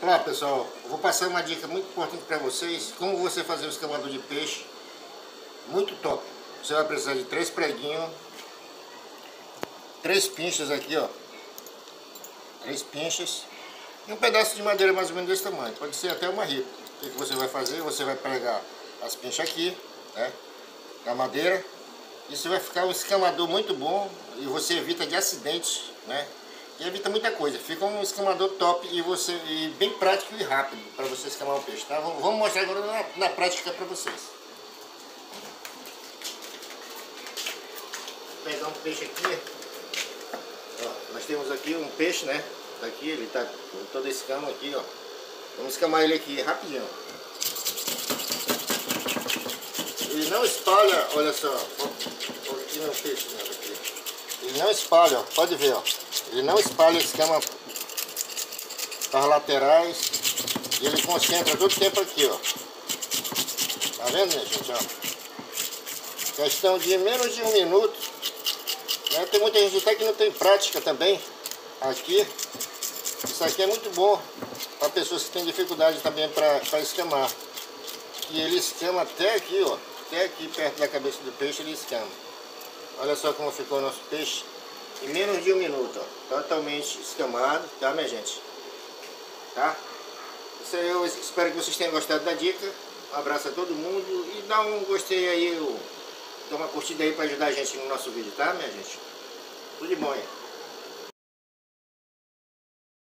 Olá pessoal, eu vou passar uma dica muito importante para vocês, como você fazer um escamador de peixe muito top. Você vai precisar de 3 preguinhos, 3 pinchas aqui, ó, 3 pinchas e um pedaço de madeira mais ou menos desse tamanho, pode ser até uma ripa. O que você vai fazer? Você vai pregar as pinchas aqui, né, na madeira, e você vai ficar um escamador muito bom e você evita de acidentes, né? E evita muita coisa, fica um escamador top e bem prático e rápido para você escamar o peixe, tá? Vamos mostrar agora na prática para vocês. Vou pegar um peixe aqui, ó, nós temos aqui um peixe, né? Tá aqui, ele tá com toda a escama aqui, ó. Vamos escamar ele aqui rapidinho. Ele não espalha, olha só, aqui no peixe, né, aqui. Ele não espalha, ó, pode ver, ó. Ele não espalha a escama para as laterais e ele concentra todo o tempo aqui, ó. Tá vendo, minha gente, ó? Questão de menos de 1 minuto, né? Tem muita gente até que não tem prática também aqui. Isso aqui é muito bom para pessoas que têm dificuldade também para escamar. E ele escama até aqui, ó. Até aqui perto da cabeça do peixe ele escama. Olha só como ficou o nosso peixe. Em menos de 1 minuto, ó, totalmente escamado, tá, minha gente? Tá? Isso aí, eu espero que vocês tenham gostado da dica. Um abraço a todo mundo e dá um gostei aí, dá uma curtida aí para ajudar a gente no nosso vídeo, tá, minha gente? Tudo de bom aí.